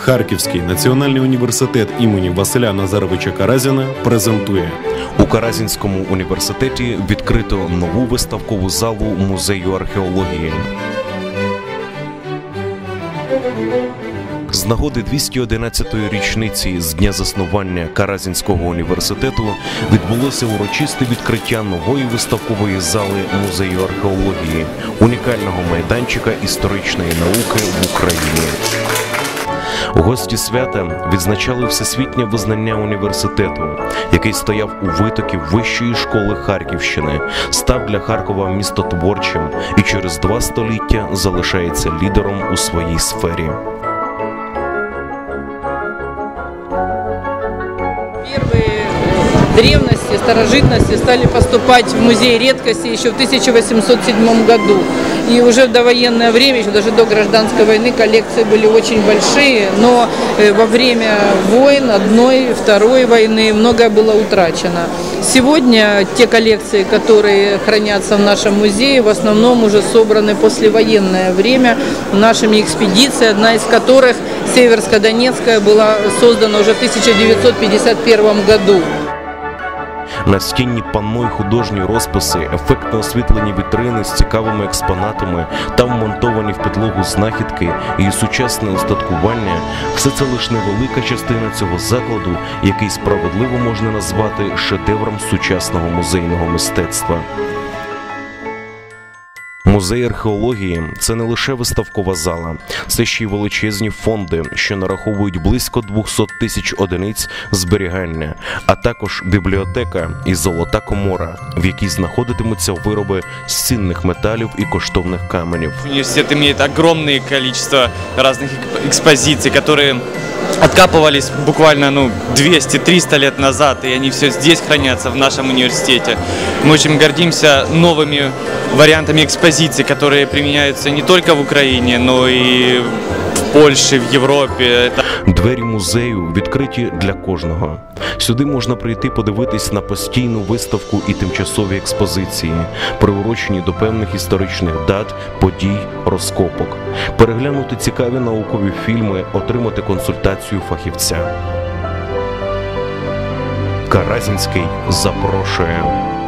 Харківський національний університет імені Василя Назаровича Каразіна презентує. У Каразінському університеті відкрито нову виставкову залу музею археології. З нагоди 211-ї річниці з дня заснування Каразінського університету відбулося урочисте відкриття нової виставкової зали музею археології, унікального майданчика історичної науки в Україні. Гості свята відзначали всесвітнє визнання університету, який стояв у витокі Вищої школи Харківщини, став для Харкова містотворчим і через 2 століття залишається лідером у своїй сфері. Древности, старожитности стали поступать в музей редкости еще в 1807 году. И уже в довоенное время, еще даже до гражданской войны, коллекции были очень большие, но во время войн, одной, второй войны, многое было утрачено. Сегодня те коллекции, которые хранятся в нашем музее, в основном уже собраны послевоенное время нашими экспедициями, одна из которых, Северско-Донецкая, была создана уже в 1951 году. Настінні панно й художні розписи, ефектно освітлені вітрини з цікавими експонатами та вмонтовані в підлогу знахідки і сучасне устаткування – все це лише невелика частина цього закладу, який справедливо можна назвати шедевром сучасного музейного мистецтва. Музей археології – це не лише виставкова зала, це ще й величезні фонди, що нараховують близько 200 тисяч одиниць зберігання, а також бібліотека і золота комора, в якій знаходитимуться вироби з цінних металів і коштовних каменів. Университет имеет огромное количество разных экспозиций, которые откапывались буквально 200-300 лет назад, и они все здесь хранятся, в нашем университете. Мы очень гордимся новыми вариантами экспозиций, которые применяются не только в Украине, но и в Польше, в Європі. Двері музею відкриті для кожного. Сюди можна прийти подивитись на постійну виставку і тимчасові експозиції, приурочені до певних історичних дат, подій, розкопок, переглянути цікаві наукові фільми, отримати консультацію фахівця. Каразінський запрошує.